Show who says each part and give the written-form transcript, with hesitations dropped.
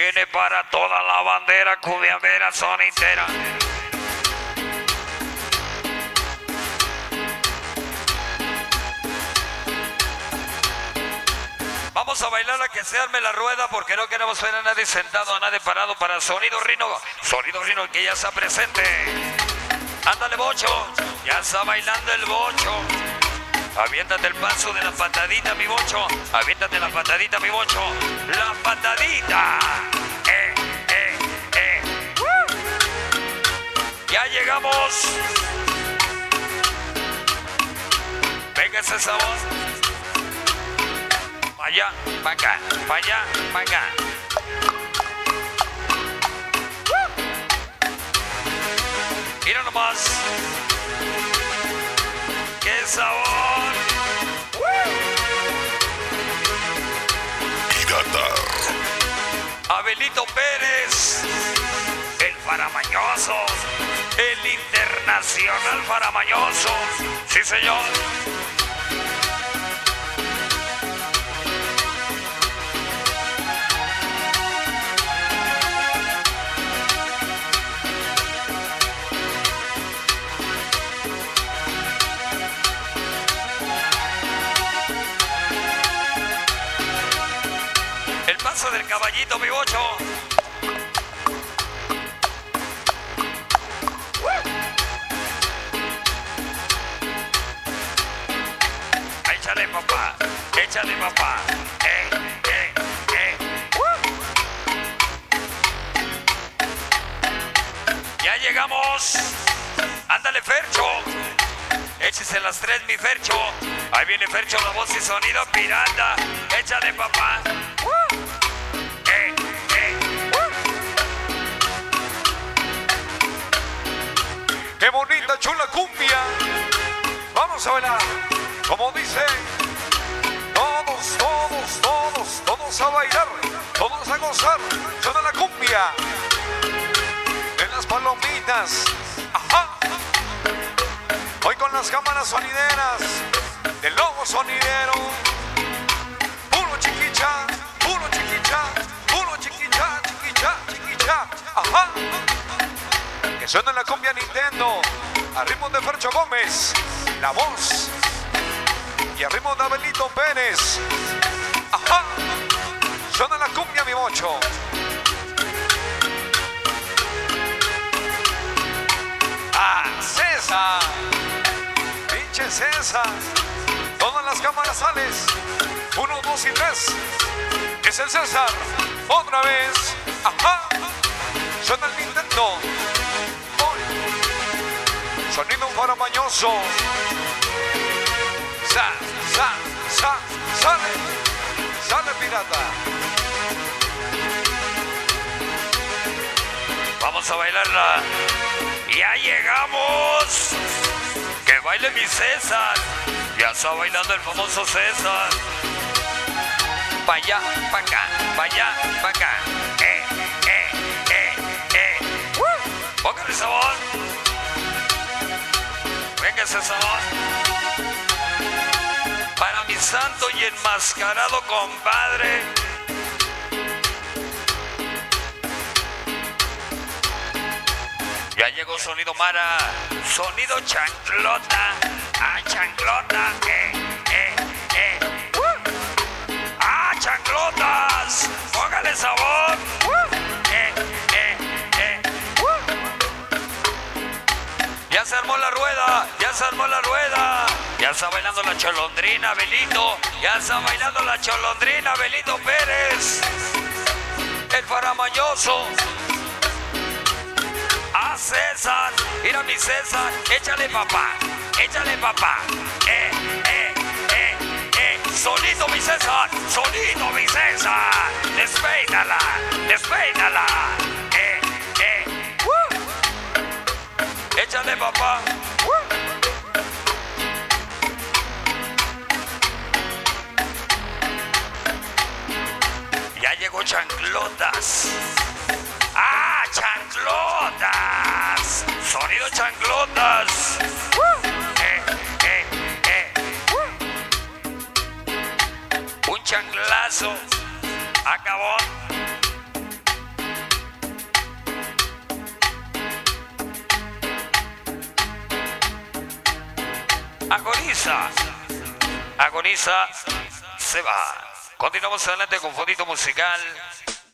Speaker 1: viene para toda la bandera cumbiambera sonitera. Vamos a bailar a que se arme la rueda porque no queremos ver a nadie sentado, a nadie parado para Sonido Rino. Sonido Rino que ya está presente. Ándale, Bocho. Ya está bailando el Bocho. Aviéntate el paso de la patadita, mi Bocho. Aviéntate la patadita, mi Bocho. La patadita. Ya llegamos. Venga ese sabor. Pa' allá, pa' acá, pa' allá, pa' acá. Mira nomás. ¡Qué sabor! Abelito Pérez, el faramañoso, el internacional faramañoso. Sí, señor. Del caballito, mi Bocho. Échale, papá. Échale, papá. Ya llegamos. Ándale, Fercho. Échese las tres, mi Fercho. Ahí viene Fercho, la voz y sonido pirata. Échale, papá.
Speaker 2: ¡Qué bonita, chula cumbia! Vamos a bailar, como dice. Todos, todos, todos, todos a bailar, todos a gozar. Suena la cumbia en las palomitas. Ajá. Hoy con las cámaras sonideras del Lobo Sonidero. Puro chiquicha, puro chiquicha, puro chiquicha, chiquicha, chiquicha. Ajá. Que suena la cumbia Nintendo, a ritmo de Fercho Gómez, la voz, y a ritmo de Abelito Pérez. Ajá, suena la cumbia, mi Bocho. Ah, César, pinche César, todas las cámaras sales, 1, 2 y 3, es el César, otra vez. Ajá, suena el Nintendo. Sonido faramañoso. Sale pirata.
Speaker 1: Vamos a bailarla. Ya llegamos. Que baile mi César. Ya está bailando el famoso César. Pa' allá, pa' acá, pa' allá, pa' acá. Póngale sabor. Venga ese sabor. Para mi santo y enmascarado compadre. Ya llegó Sonido Mara. Sonido Chanclota. Ah, Chanclota. Ah, chanclotas. Póngale sabor. Ya se armó la rueda, ya se armó la rueda. Ya está bailando la cholondrina, Belito. Ya está bailando la cholondrina, Belito Pérez. El faramañoso. A César. Mira mi César. Échale papá. Échale papá. Solito mi César. Solito mi César. Despeínala. Despeínala. Échale, papá. Ya llegó Chanclotas. ¡Ah, Chanclotas! Sonido Chanclotas. Un chanclazo. Acabó. Agoniza. Agoniza. Se va. Continuamos adelante con fondito musical.